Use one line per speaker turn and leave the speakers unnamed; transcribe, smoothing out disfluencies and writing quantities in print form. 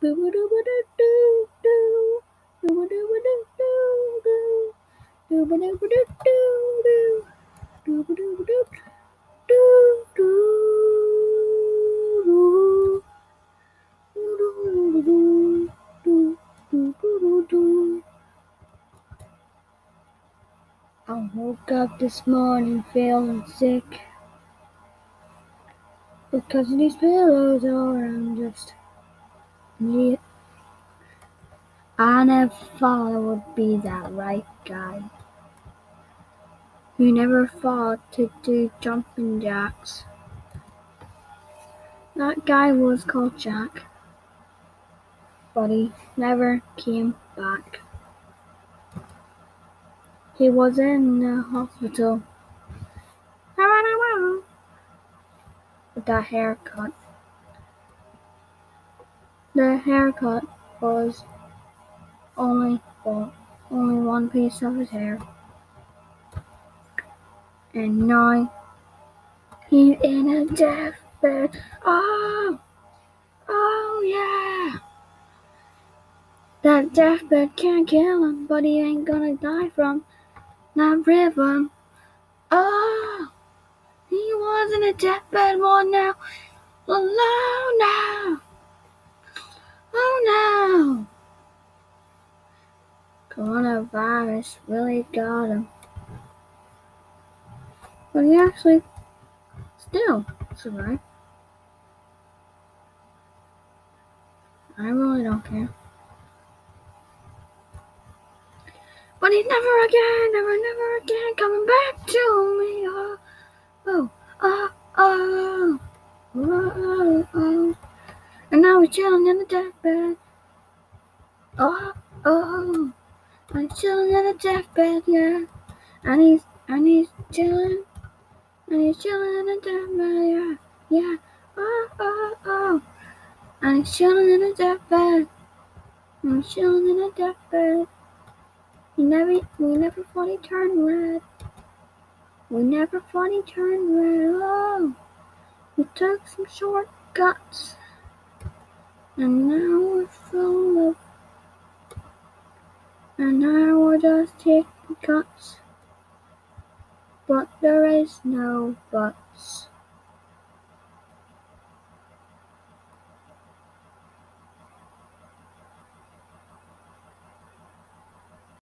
I woke up this morning feeling sick because these pillows are I'm just me. I never thought I would be that right guy. You never thought to do jumping jacks. That guy was called Jack, but he never came back. He was in the hospital with that haircut. The haircut was only one piece of his hair, and now he's in a deathbed. Oh yeah! That deathbed can't kill him, but he ain't gonna die from that rhythm. Oh, he was in a deathbed one now. Oh no! Oh no! Coronavirus really got him. But he actually still survived. I really don't care. But he's never again coming back to me. Oh, oh, oh, oh, oh. And now he's chilling in the deathbed. Oh, oh, and he's chilling in the deathbed, yeah. And he's chilling, and he's chilling in the deathbed, yeah, yeah. Oh, oh, oh. And he's chilling in the deathbed. And he's chilling in the deathbed. We never thought he turned red. We never thought he turned red. Oh, we took some shortcuts, and now we're full of, and now we're just taking cuts. But there is no buts.